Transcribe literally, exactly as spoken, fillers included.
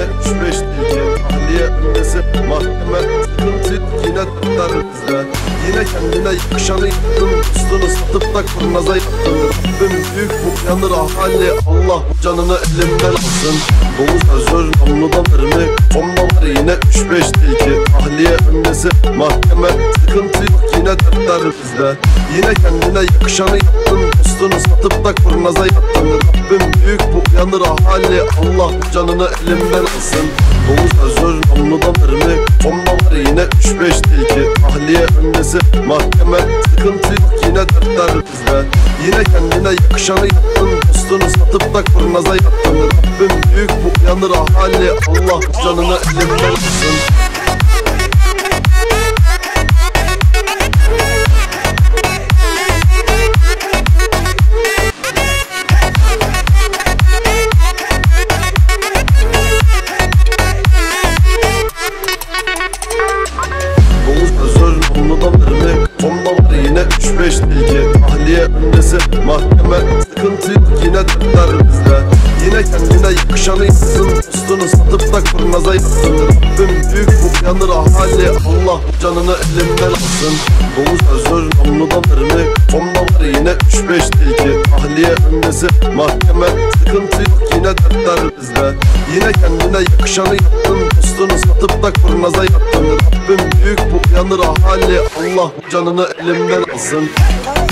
yine üç beş tilki. Tahliye öncesi mahkeme sıkıntı yine dertler bizde. Yine kendine yakışanı yaptın, dostunu satıp da kurnaza yattın. Rabbim büyük bu uyanır ahali, Allah bu canını elimden alsın. Dolu sözler namluda mermi, sonda var yine üç beş tilki. Tahliye öncesi mahkeme sıkıntı yok yine dertler bizde. Yine kendine yakışanı yaptın, dostunu satıp da kurnaza yattın. Rabbim büyük bu uyanır ahali, Allah bu canını elimden alsın. Dolu sözler namluda mermi, sonda var yine üç beş tilki. Tahliye öncesi mahkeme sıkıntı yok yine dertler bizde. Yine kendine yakışanı yaptın, dostunu satıp da kurnaza yattın. Rabbim büyük bu uyanır ahali, Allah bu canını elimden alsın. Sonda var yine üç beş tilki. Tahliye öncesi mahkeme sıkıntı yok yine dertler bizde. Yine kendine yakışanı yapsın, dostunu satıp da kurnaza yatsın. Rabbim büyük bu uyanır ahali, Allah bu canını elimden alsın. Dolu sözler namluda mermi, sonda var yine üç beş tilki. Tahliye öncesi mahkeme sıkıntı yok yine dertler bizde. Yine kendine yakışanı yaptın, dostunu satıp da kurnaza yattın. Rabbim büyük bu uyanır ahali, Allah bu canını elimden alsın.